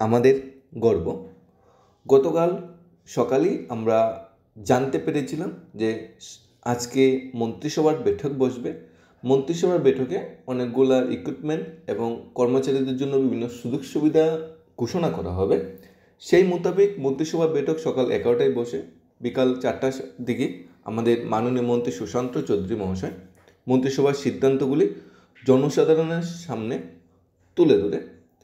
আমাদের গর্ব। গতকাল সকালেই আমরা জানতে পেরেছিলাম যে আজকে মন্ত্রিসভার বৈঠক বসবে। মন্ত্রিসভার বৈঠকে অনেকগুলা ইকুইপমেন্ট এবং কর্মচারীদের জন্য বিভিন্ন সুযোগ সুবিধা ঘোষণা করা হবে। সেই মোতাবেক মন্ত্রিসভার বৈঠক সকাল 11টায় বসে বিকাল 4টার দিকে আমাদের মাননীয় মন্ত্রী সুশান্ত চৌধুরী মহাশয় মন্ত্রিসভার সিদ্ধান্তগুলি জনসাধারণের সামনে তুলে ধরে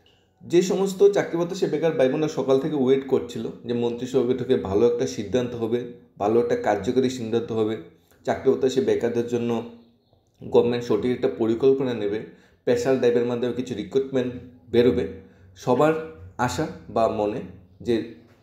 যে সমস্ত চাকরি বাতাসে বেকার ভাই বোনরা সকাল থেকে ওয়েট করছিল যে মন্ত্রিসভা বৈঠকে ভালো একটা সিদ্ধান্ত হবে, ভালো একটা কার্যকরী সিদ্ধান্ত হবে, চাকরি বাতাসে বেকারদের জন্য গভর্নমেন্ট সঠিক একটা পরিকল্পনা নেবে, স্পেশাল ড্রাইভের মাধ্যমে কিছু রিক্রুটমেন্ট বেরোবে, সবার আশা বা মনে যে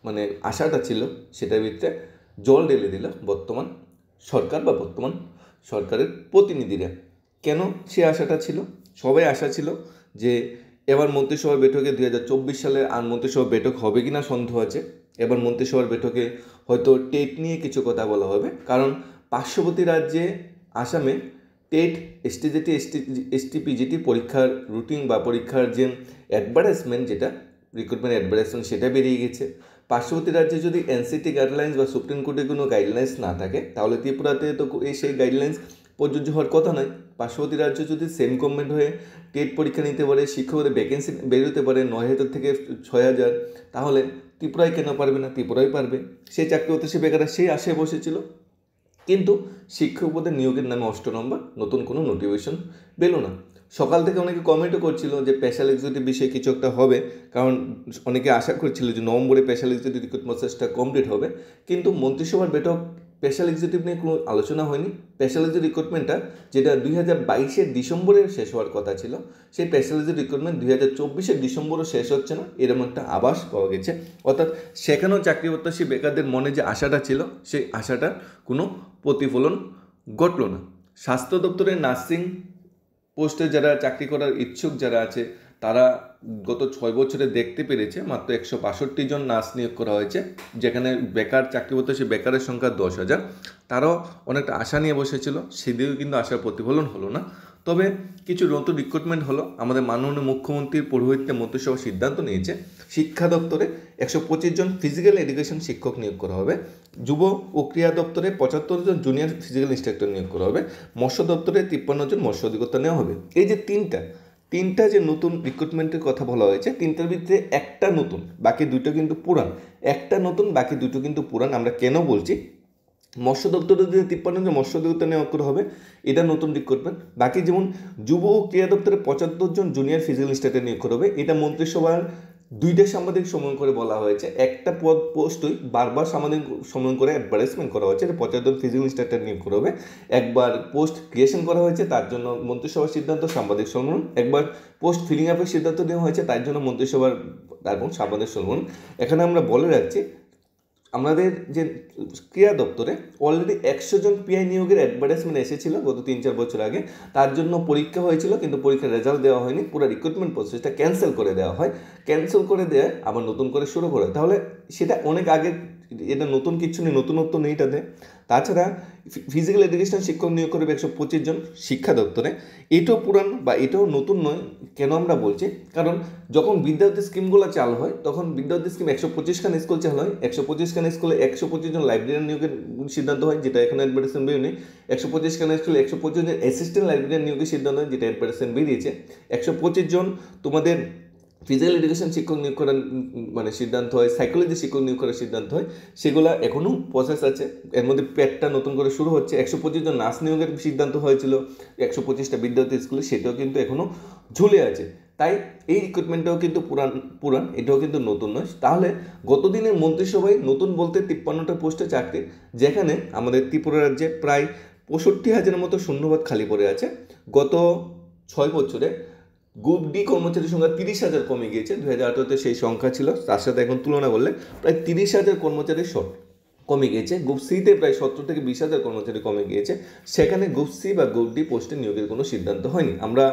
আশাটা ছিল সেটার ভিতরে জল ঢেলে দিল বর্তমান সরকার বা বর্তমান সরকারের প্রতিনিধিরা। কেন সে আশাটা ছিল? সবাই আশা ছিল যে এবার মন্ত্রিসভার বৈঠকে 2024 সালে আর মন্ত্রিসভার বৈঠক হবে কি না সন্দেহ আছে। এবার মন্ত্রিসভার বৈঠকে হয়তো টেট নিয়ে কিছু কথা বলা হবে, কারণ পার্শ্ববর্তী রাজ্যে আসামে টেট এসটিজিটি এসটিপিজিটি পরীক্ষার রুটিন বা পরীক্ষার যে অ্যাডভার্টাইজমেন্ট, যেটা রিক্রুটমেন্ট অ্যাডভার্টাইজমেন্ট, সেটা বেরিয়ে গেছে। পার্শ্ববর্তী রাজ্যে যদি এনসিটি গাইডলাইন্স বা সুপ্রিম কোর্টের কোনো গাইডলাইন্স না থাকে তাহলে ত্রিপুরাতে তো সেই গাইডলাইন্স প্রযোজ্য হওয়ার কথা নয়। পার্শ্ববর্তী রাজ্য যদি সেম গভর্নমেন্ট হয়ে টেট পরীক্ষা নিতে পারে, শিক্ষকদের ভ্যাকেন্সি বেরোতে পারে 9,000 থেকে 6,000, তাহলে ত্রিপুরায় কেন পারবে না? ত্রিপুরায় পারবে। সেই চাকরি হতে সে বেকাররা সেই আশায় বসেছিল, কিন্তু শিক্ষক পদে নিয়োগের নামে 8 নম্বর নতুন কোনো নোটিফিকেশন পেলো না। সকাল থেকে অনেকে কমেন্টও করছিল যে স্পেশাল এক্সিকিউটিভ বিষয়ে কিছু একটা হবে, কারণ অনেকে আশা করছিল যে নভেম্বরে স্পেশাল এক্সিকিউটিভ রিক্রুটমেন্ট প্রসেসটা কমপ্লিট হবে। কিন্তু মন্ত্রিসভার বৈঠক স্পেশাল এক্সিকিউটিভ নিয়ে কোনো আলোচনা হয়নি। স্পেশাল এক্সিকিউটিভ রিক্রুটমেন্টটা যেটা 2022-এর ডিসেম্বরে শেষ হওয়ার কথা ছিল, সেই স্পেশাল এক্সিকিউটিভ রিক্রুটমেন্ট 2024-এর ডিসেম্বরও শেষ হচ্ছে না, এরকম একটা আভাস পাওয়া গেছে। অর্থাৎ সেখানেও চাকরি প্রত্যাশী বেকারদের মনে যে আশাটা ছিল সেই আশাটার কোনো প্রতিফলন ঘটল না। স্বাস্থ্য দপ্তরের নার্সিং পোস্টে যারা চাকরি করার ইচ্ছুক যারা আছে তারা গত 6 বছরে দেখতে পেরেছে মাত্র 162 জন নার্স নিয়োগ করা হয়েছে, যেখানে বেকার চাকরি প্রত্যাশী বেকারের সংখ্যা 10,000। তারাও অনেকটা আশা নিয়ে বসেছিল, সেদিকেও কিন্তু আশার প্রতিফলন হলো না। তবে কিছু নতুন রিক্রুটমেন্ট হলো। আমাদের মাননীয় মুখ্যমন্ত্রীর পৌরোহিত্যে মন্ত্রিসভা সিদ্ধান্ত নিয়েছে শিক্ষা দপ্তরে 125 জন ফিজিক্যাল এডুকেশন শিক্ষক নিয়োগ করা হবে, যুব ও ক্রীড়া দপ্তরে 75 জন জুনিয়র ফিজিক্যাল ইনস্ট্রাক্টর নিয়োগ করা হবে, মৎস্য দপ্তরে 53 জন মৎস্য অধিকর্তা নেওয়া হবে। এই যে তিনটা যে নতুন রিক্রুটমেন্টের কথা বলা হয়েছে, তিনটার ভিতরে একটা নতুন, বাকি দুটো কিন্তু পুরান। একটা নতুন, বাকি দুটো কিন্তু পুরান। আমরা কেন বলছি? মৎস্য দপ্তরে যদি 53 জন মৎস্য অধিকর্তা নিয়োগ করা হবে, এটা নতুন রিক্রুটমেন্ট। বাকি যেমন যুব ও ক্রীড়া দপ্তরে 75 জন জুনিয়র ফিজিক্যাল ইনস্ট্রাক্টর নিয়োগ করা হবে, এটা মন্ত্রিসভার 2টা সাংবাদিক সম্মেলন করে বলা হয়েছে। একটা পোস্টই বারবার সাংবাদিক সম্মেলন করে অ্যাডভার্টাইজমেন্ট করা হয়েছে, 50 জন ফিজিক্যাল ইনস্ট্রাক্টর নিয়োগ করা হবে। একবার পোস্ট ক্রিয়েশন করা হয়েছে, তার জন্য মন্ত্রিসভার সিদ্ধান্ত সাংবাদিক সম্মেলন। একবার পোস্ট ফিলিং আপের সিদ্ধান্ত নেওয়া হয়েছে, তার জন্য মন্ত্রিসভার এবং সাংবাদিক সম্মেলন। এখানে আমরা বলে রাখছি আমাদের যে ক্রীড়া দপ্তরে অলরেডি 100 জন পিআই নিয়োগের অ্যাডভার্টাইজমেন্ট এসেছিল গত 3-4 বছর আগে। তার জন্য পরীক্ষা হয়েছিল, কিন্তু পরীক্ষার রেজাল্ট দেওয়া হয়নি। পুরো রিক্রুটমেন্ট প্রসেসটা ক্যান্সেল করে দেওয়া হয়। ক্যান্সেল করে দেয় আবার নতুন করে শুরু করে, তাহলে সেটা অনেক আগে, এটা নতুন কিছু নেই, নতুনত্ব নেই এটাতে। তাছাড়া ফিজিক্যাল এডুকেশন শিক্ষক নিয়োগ করবে 125 জন শিক্ষা দপ্তরে। এটাও পুরান বা এটাও নতুন নয়। কেন আমরা বলছি? কারণ যখন বিদ্যার্থী স্কিমগুলো চালু হয় তখন বিদ্যার্থী স্কিম 125 খান স্কুল চালু হয়। 125 খান স্কুলে 125 জন লাইব্রেরিয়ান নিয়োগের সিদ্ধান্ত হয়, যেটা এখন অ্যাডভার্টাইজমেন্ট বেরিয়ে 125 খান স্কুলে 125 জন অ্যাসিস্ট্যান্ট লাইব্রেরিয়ান নিয়োগের সিদ্ধান্ত হয়, যেটা অ্যাডভার্টাইজমেন্ট বেরিয়েছে। 125 জন তোমাদের ফিজিক্যাল এডুকেশন শিক্ষক নিয়োগ করার সিদ্ধান্ত হয়, সাইকোলজি শিক্ষক নিয়োগ করার সিদ্ধান্ত হয়, সেগুলো এখনও প্রসেস আছে। এর মধ্যে প্যাটটা নতুন করে শুরু হচ্ছে। 125 জন নার্স নিয়োগের সিদ্ধান্ত হয়েছিল 125টা বিদ্যার্থী স্কুলে, সেটাও কিন্তু এখনও ঝুলে আছে। তাই এই রিক্রুটমেন্টটাও কিন্তু পুরান, এটাও কিন্তু নতুন নয়। তাহলে গতদিনের মন্ত্রিসভায় নতুন বলতে 53টা পোস্টে চাকরি, যেখানে আমাদের ত্রিপুরা রাজ্যে প্রায় 65,000-এর মতো শূন্যপদ খালি পড়ে আছে। গত 6 বছরে গ্রুপ ডি কর্মচারীর সংখ্যা 30,000 কমে গিয়েছে। 2018-তে সেই সংখ্যা ছিল, তার সাথে এখন তুলনা করলে প্রায় 30,000 কর্মচারী কমে গিয়েছে। গ্রুপ সিতে প্রায় 17 থেকে 20,000 কর্মচারী কমে গিয়েছে। সেখানে গ্রুপ সি বা গ্রুপ ডি পোস্টে নিয়োগের কোনো সিদ্ধান্ত হয়নি। আমরা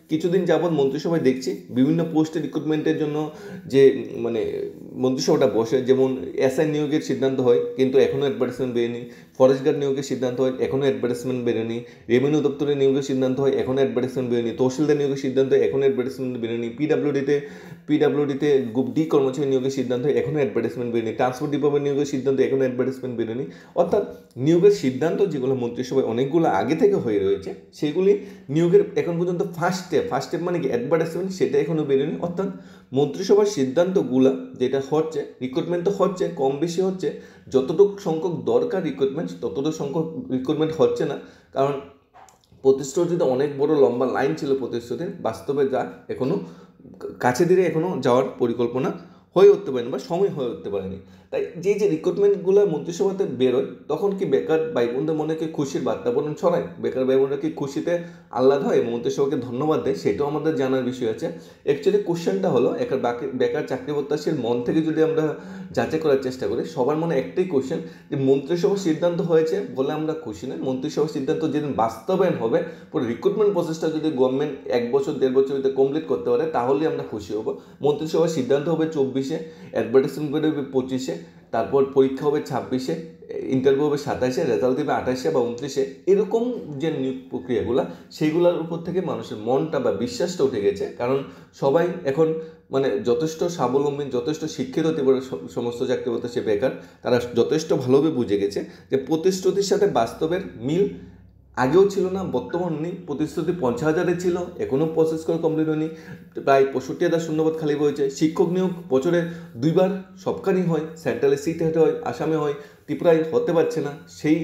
কিছুদিন যাবৎ মন্ত্রিসভায় দেখছি বিভিন্ন পোস্টে রিক্রুটমেন্টের জন্য যে মানে মন্ত্রিসভাটা বসে, যেমন এসআই নিয়োগের সিদ্ধান্ত হয় কিন্তু এখনও অ্যাডভার্টাইজমেন্ট বেরোয়নি, ফরেস্ট গার্ড নিয়োগের সিদ্ধান্ত হয় এখনও অ্যাডভার্টাইজমেন্ট বেরোয়নি, রেভিনিউ দপ্তরের নিয়োগের সিদ্ধান্ত হয় এখনও অ্যাডভার্টাইজমেন্ট বেরোয়নি, তহসিলদার নিয়োগের সিদ্ধান্ত হয় এখনও অ্যাডভার্টাইজমেন্ট বেরোয়নি, পিডাব্লিউডিতে গ্রুপ ডি কর্মচারী নিয়োগের সিদ্ধান্ত হয় এখনও অ্যাডভার্টাইজমেন্ট বেরোয়নি, ট্রান্সপোর্ট ডিপার্টমেন্ট নিয়োগের সিদ্ধান্ত এখনও অ্যাডভার্টাইজমেন্ট বেরোয়নি। অর্থাৎ নিয়োগের সিদ্ধান্ত যেগুলো মন্ত্রিসভায় অনেকগুলো আগে থেকে হয়ে রয়েছে সেগুলি নিয়োগের এখন পর্যন্ত ফার্স্ট স্টেপ মানে কি অ্যাডভার্টাইজমেন্ট, সেটা এখনও বেরোয়নি। অর্থাৎ মন্ত্রিসভার সিদ্ধান্তগুলো যেটা হচ্ছে, রিক্রুটমেন্ট তো হচ্ছে, কম বেশি হচ্ছে, যতটুকু সংখ্যক দরকার রিক্রুটমেন্ট ততটুকু সংখ্যক রিক্রুটমেন্ট হচ্ছে না, কারণ প্রতিশ্রুতিতে অনেক বড় লম্বা লাইন ছিল প্রতিশ্রুতির, বাস্তবে যা এখনও কাছে ধীরে এখনও যাওয়ার পরিকল্পনা হয়ে উঠতে পারেনি বা সময় হয়ে উঠতে পারেনি। তাই যে রিক্রুটমেন্টগুলো মন্ত্রিসভাতে বেরোয় তখন কি বেকার ভাই বোনদের মনে কি খুশির বাতাবরণ ছড়ায়, বেকার ভাই বোনরা কি খুশিতে আহ্লাদ হয়, মন্ত্রিসভাকে ধন্যবাদ দেয়, সেটাও আমাদের জানার বিষয় আছে। অ্যাকচুয়ালি কোশ্চেনটা হলো একটা বেকার চাকরি প্রত্যাশীর মন থেকে যদি আমরা যাচাই করার চেষ্টা করি, সবার মনে একটাই কোশ্চেন যে মন্ত্রিসভার সিদ্ধান্ত হয়েছে বলে আমরা খুশি নয়, মন্ত্রিসভার সিদ্ধান্ত যেদিন বাস্তবায়ন হবে, পুরো রিক্রুটমেন্ট প্রসেসটা যদি গভর্নমেন্ট 1 বছর 1.5 বছর ভিতরে কমপ্লিট করতে পারে তাহলেই আমরা খুশি হব। মন্ত্রিসভার সিদ্ধান্ত হবে 24-এ, অ্যাডভার্টাইজমেন্ট বেরোবে 25-এ, তারপর পরীক্ষা হবে 26-এ, ইন্টারভিউ হবে 27-এ, রেজাল্ট দেবে 28-এ বা 29-এ। এরকম যে নিয়োগ প্রক্রিয়াগুলো সেইগুলোর উপর থেকে মানুষের মনটা বা বিশ্বাসটা উঠে গেছে, কারণ সবাই এখন মানে যথেষ্ট স্বাবলম্বী, যথেষ্ট শিক্ষিত ত্রিপুরার সমস্ত চাকরি প্রত্যাশী বেকার তারা যথেষ্ট ভালোভাবে বুঝে গেছে যে প্রতিশ্রুতির সাথে বাস্তবের মিল আগেও ছিল না, বর্তমান নেই। প্রতিশ্রুতি 50,000-এ ছিল, এখনও প্রসেস করে কমপ্লিট হয়নি, প্রায় 65,000 শূন্যপদ খালি হয়েছে। শিক্ষক নিয়োগ বছরে 2বার সবখানেই হয়, সেন্ট্রালে সিট হেঁটে হয়, আসামে হয়, ত্রিপুরায় হতে পারছে না।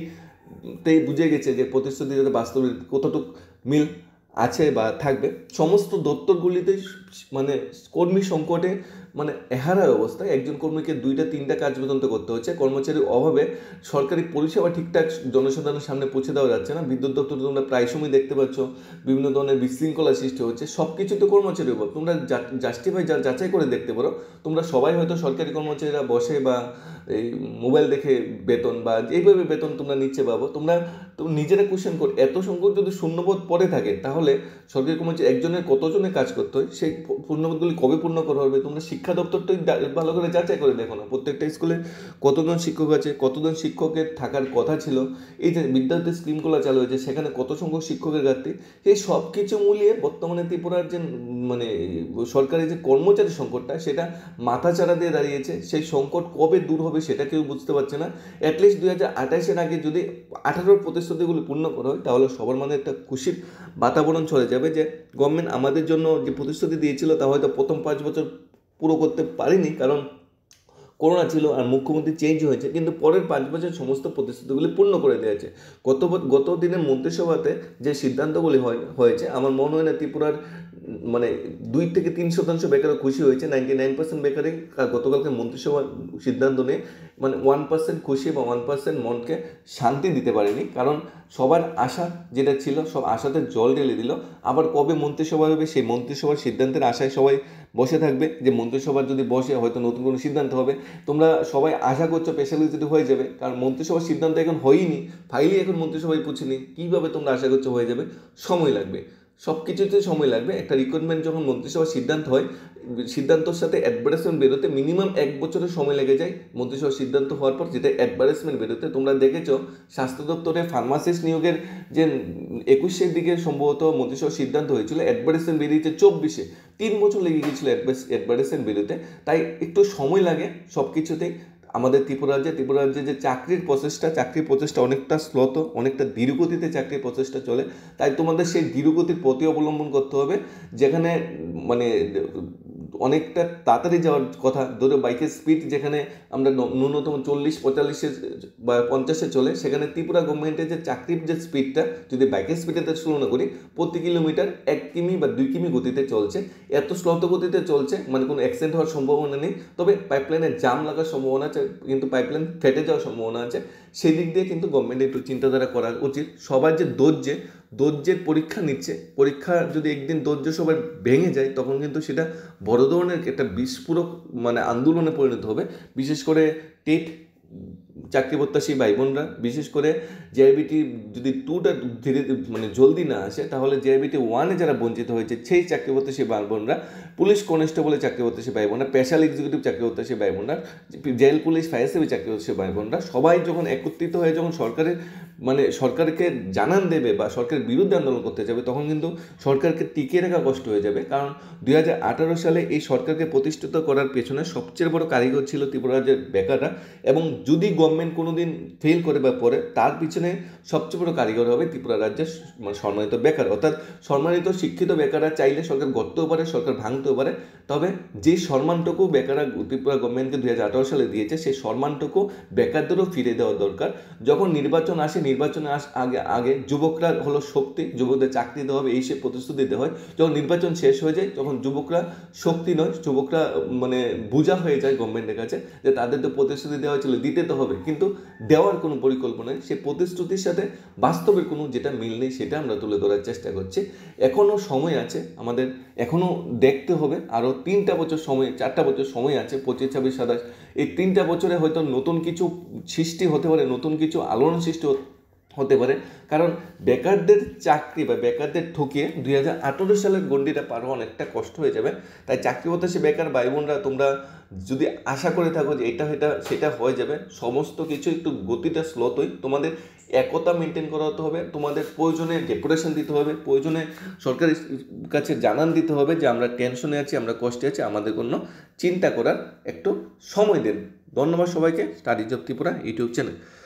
সেইটাই বুঝে গেছে যে প্রতিশ্রুতি যাতে বাস্তবে কতটুকু মিল আছে বা থাকবে। সমস্ত দপ্তরগুলিতেই মানে কর্মী সংকটে মানে এহারা অবস্থায়, একজন কর্মীকে 2-3টা কাজ পর্যন্ত করতে হচ্ছে, কর্মচারীর অভাবে সরকারি পরিষেবা ঠিকঠাক জনসাধারণের সামনে পৌঁছে দেওয়া যাচ্ছে না। বিদ্যুৎ দপ্তরে তোমরা প্রায় সময় দেখতে পাচ্ছ বিভিন্ন ধরনের বিশৃঙ্খলা সৃষ্টি হচ্ছে, সব কিছু তো কর্মচারীর উপর। তোমরা জাস্টিফাই যাচাই করে দেখতে পারো, তোমরা সবাই হয়তো সরকারি কর্মচারীরা বসে বা এই মোবাইল দেখে বেতন বা এইভাবে বেতন তোমরা নিচ্ছে পাবো। তোমরা নিজেরা কোশ্চেন কর, এত সংখ্যক যদি শূন্যপদ পড়ে থাকে তাহলে সরকারি কর্মচারী একজনের কতজনের কাজ করতে হয়, সেই শূন্যপদগুলি কবে পূর্ণ করা হবে? তোমরা শিক্ষা দপ্তরটাই ভালো করে যাচাই করে দেখো না, প্রত্যেকটা স্কুলে কতজন শিক্ষক আছে, কতজন শিক্ষকের থাকার কথা ছিল, এই যে বিদ্যার্থী স্কিমগুলো চালু হয়েছে সেখানে কত সংখ্যক শিক্ষকের ঘাটতি, এই সব কিছু মিলিয়ে বর্তমানে ত্রিপুরার যে মানে সরকারি যে কর্মচারী সংকটটা সেটা মাথাচাড়া দিয়ে দাঁড়িয়েছে। সেই সংকট কবে দূর হবে সেটা কেউ বুঝতে পারছে না। অ্যাটলিস্ট 2028-এর আগে যদি 18-র প্রতিশ্রুতিগুলো পূর্ণ করা হয় তাহলে সবার মধ্যে একটা খুশির বাতাবরণ চলে যাবে যে গভর্নমেন্ট আমাদের জন্য যে প্রতিশ্রুতি দিয়েছিল তা হয়তো প্রথম 5 বছর পুরো করতে পারিনি, কারণ করোনা ছিল আর মুখ্যমন্ত্রী চেঞ্জ হয়েছে, কিন্তু পরের 5 বছর সমস্ত প্রতিশ্রুতিগুলি পূর্ণ করে দিয়েছে। গত দিনের মন্ত্রিসভাতে যে সিদ্ধান্তগুলি হয়েছে আমার মনে হয় না ত্রিপুরার মানে 2-3% বেকারও খুশি হয়েছে। 99% বেকারই গতকালকে মন্ত্রিসভার সিদ্ধান্ত নিয়ে মানে 1% খুশি বা 1% মনকে শান্তি দিতে পারেনি, কারণ সবার আশা যেটা ছিল সব আশাতে জল ঢেলে দিল। আবার কবে মন্ত্রিসভা হবে সেই মন্ত্রিসভার সিদ্ধান্তের আশায় সবাই বসে থাকবে যে মন্ত্রিসভার যদি বসে হয়তো নতুন কোনো সিদ্ধান্ত হবে। তোমরা সবাই আশা করছো স্পেশালি যদি হয়ে যাবে, কারণ মন্ত্রিসভার সিদ্ধান্ত এখন হয়নি, ফাইলই এখন মন্ত্রিসভায় পৌঁছেনি, কীভাবে তোমরা আশা করছো হয়ে যাবে? সময় লাগবে, সব কিছুতে সময় লাগবে। একটা রিক্রুটমেন্ট যখন মন্ত্রিসভার সিদ্ধান্ত হয়, সিদ্ধান্তর সাথে অ্যাডভার্টাইজমেন্ট বেরোতে মিনিমাম 1 বছরের সময় লেগে যায় মন্ত্রিসভার সিদ্ধান্ত হওয়ার পর, যেটা অ্যাডভার্টাইজমেন্ট বেরোতে। তোমরা দেখেছো স্বাস্থ্য দপ্তরে ফার্মাসিস্ট নিয়োগের যে 21-এর দিকে সম্ভবত মন্ত্রিসভার সিদ্ধান্ত হয়েছিল, অ্যাডভার্টাইজমেন্ট বেরিয়েছে 24-এ, 3 বছর লেগে গিয়েছিল অ্যাডভার্টাইজমেন্ট বেরোতে। তাই একটু সময় লাগে সব কিছুতেই। আমাদের ত্রিপুরা রাজ্যে যে চাকরির প্রচেষ্টা অনেকটা স্লোত, অনেকটা ধীরগতিতে চাকরির প্রচেষ্টা চলে। তাই তোমাদের সেই ধীরগতির পথে অবলম্বন করতে হবে, যেখানে মানে অনেকটা তাড়াতাড়ি যাওয়ার কথা। ধরো বাইকের স্পিড যেখানে আমরা ন্যূনতম 40-45 বা 50-এ চলে, সেখানে ত্রিপুরা গভর্নমেন্টের যে চাকরির যে স্পিডটা যদি বাইকের স্পিডেতে তুলনা করি, প্রতি কিলোমিটার 1 কিমি বা 2 কিমি গতিতে চলছে। এত স্লত গতিতে চলছে মানে কোনো অ্যাক্সিডেন্ট হওয়ার সম্ভাবনা নেই, তবে পাইপলাইনে জাম লাগার সম্ভাবনা আছে, কিন্তু পাইপলাইন ফেটে যাওয়ার সম্ভাবনা আছে। সেই দিক দিয়ে কিন্তু গভর্নমেন্টের একটু চিন্তাধারা করা উচিত। সবার যে ধৈর্যের পরীক্ষা নিচ্ছে, পরীক্ষা যদি একদিন ধৈর্য সবার ভেঙে যায় তখন কিন্তু সেটা বড় ধরনের একটা বিস্ফোরক মানে আন্দোলনে পরিণত হবে। বিশেষ করে টেট চাকরি প্রত্যাশী ভাই বোনরা, বিশেষ করে জেআইবিটি যদি 2টা ধীরে মানে জলদি না আসে, তাহলে জেআইবিটি 1-এ যারা বঞ্চিত হয়েছে সেই চাকরি প্রত্যাশী ভাই বোনরা, পুলিশ কনস্টেবলের চাকরি প্রত্যাশী ভাই বোনরা, স্পেশাল এক্সিকিউটিভ চাকরি প্রত্যাশী ভাই বোনরা, জেল পুলিশ ফায়ার সার্ভিস চাকরি প্রত্যাশী ভাই বোনরা সবাই যখন একত্রিত হয়ে যখন সরকারকে জানান দেবে বা সরকারের বিরুদ্ধে আন্দোলন করতে যাবে, তখন কিন্তু সরকারকে টিকিয়ে রাখা কষ্ট হয়ে যাবে। কারণ 2018 সালে এই সরকারকে প্রতিষ্ঠিত করার পেছনে সবচেয়ে বড় কারিগর ছিল ত্রিপুরা রাজ্যের বেকাররা, এবং যদি গভর্নমেন্ট কোনো দিন ফেল করে বা পরে, তার পিছনে সবচেয়ে বড় কারিগর হবে ত্রিপুরা রাজ্যের সম্মানিত বেকার, অর্থাৎ সম্মানিত শিক্ষিত বেকাররা চাইলে সরকার গড়তেও পারে, সরকার ভাঙতেও পারে, তবে যে সম্মানটুকু বেকাররা ত্রিপুরা গভর্নমেন্টকে 2018 সালে দিয়েছে, সেই সম্মানটুকু বেকারদেরও ফিরে দেওয়া দরকার। যখন নির্বাচন আসে, নির্বাচনে আগে যুবকরা হলো শক্তি, যুবকদের চাকরি দেওয়া হবে, এই সে প্রতিশ্রুতি দিতে হয়। যখন নির্বাচন শেষ হয়ে যায়, তখন যুবকরা শক্তি নয়, যুবকরা বোঝা হয়ে যায় গভর্নমেন্টের কাছে, যে তাদের তো প্রতিশ্রুতি দেওয়া হয়েছিল, দিতে তো হবে, কিন্তু দেওয়ার কোনো পরিকল্পনা নেই। সেই প্রতিশ্রুতির সাথে বাস্তবের কোনো যেটা মিল নেই, সেটা আমরা তুলে ধরার চেষ্টা করছি। এখনও সময় আছে, আমাদের এখনও দেখতে হবে, আরও 3টা বছর সময়, 4টা বছর সময় আছে, 25, 26, 27, এই 3টা বছরে হয়তো নতুন কিছু সৃষ্টি হতে পারে, নতুন কিছু আলোড়ন সৃষ্টি হতে পারে। কারণ বেকারদের চাকরি বা বেকারদের ঠকিয়ে 2018 সালের গণ্ডিটা পার হওয়া অনেকটা কষ্ট হয়ে যাবে। তাই চাকরি প্রত্যাশী বেকার ভাই বোনরা, তোমরা যদি আশা করে থাকো যে এটা সেটা হয়ে যাবে, সমস্ত কিছু একটু গতিটা স্লোতই, তোমাদের একতা মেনটেন করা হতে হবে, তোমাদের প্রয়োজনে ডেপুটেশন দিতে হবে, প্রয়োজনে সরকারের কাছে জানান দিতে হবে যে আমরা টেনশনে আছি, আমরা কষ্টে আছি, আমাদের কোনো চিন্তা করার একটু সময় দেন। ধন্যবাদ সবাইকে। Studies of Tripura YouTube channel.